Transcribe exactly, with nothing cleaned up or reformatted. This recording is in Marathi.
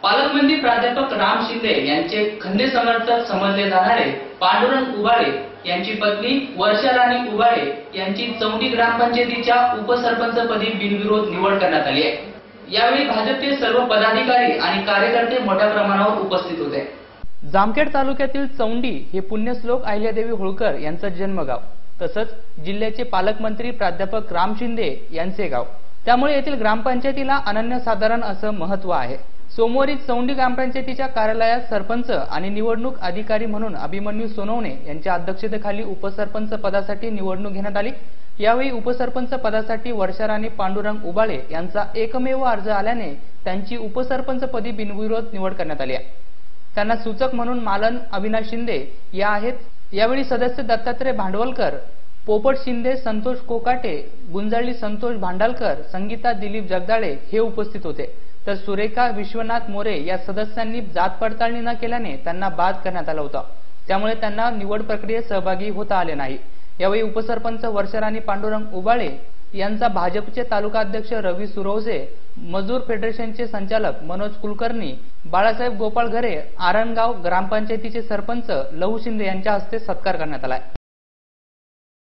पालकमंत्री प्राध्यापक राम शिंदे यांचे खंदे समर्थक समजले जाणारे पांडुरंग उबाळे यांची पत्नी वर्षा राणी उबाळे यांची चौंडी ग्रामपंचायतीच्या उपसरपंचपदी बिनविरोध निवड करण्यात आली आहे। यावेळी भाजपचे सर्व पदाधिकारी आणि कार्यकर्ते मोठ्या प्रमाणावर उपस्थित होते। जामखेड तालुक्यातील चौंडी हे पुण्यश्लोक अहिल्यादेवी होळकर यांचं जन्मगाव, तसंच जिल्ह्याचे पालकमंत्री प्राध्यापक राम शिंदे यांचे गाव, त्यामुळे येथील ग्रामपंचायतीला अनन्यसाधारण असं महत्त्व आहे। सोमवारी चौंडी ग्रामपंचायतीच्या कार्यालयात सरपंच आणि निवडणूक अधिकारी म्हणून अभिमन्यू सोनवणे यांच्या अध्यक्षतेखाली उपसरपंच पदासाठी निवडणूक घेण्यात आली। यावेळी उपसरपंच पदासाठी वर्षा राणी पांडुरंग उबाळे यांचा एकमेव अर्ज आल्याने त्यांची उपसरपंच पदी बिनविरोध निवड करण्यात आली आहे। त्यांना सूचक म्हणून मालन अविनाश शिंदे या आहेत। यावेळी सदस्य दत्तात्रय भांडवलकर, पोपट शिंदे, संतोष कोकाटे, गुंजाळी संतोष भांडालकर, संगीता दिलीप जगदाळे हे उपस्थित होते। तर सुरेखा विश्वनाथ मोरे या सदस्यांनी जात पडताळणी न केल्याने त्यांना बाद करण्यात आला होता, त्यामुळे त्यांना निवड प्रक्रियेत सहभागी होता आले नाही। यावेळी उपसरपंच वर्षा राणी पांडुरंग उबाळे यांचा भाजपचे तालुका अध्यक्ष रवी सुरवसे, मजूर फेडरेशनचे संचालक मनोज कुलकर्णी, बाळासाहेब गोपाळ घरे, आरणगाव ग्रामपंचायतीचे सरपंच लहू शिंदे यांच्या हस्ते सत्कार करण्यात आला।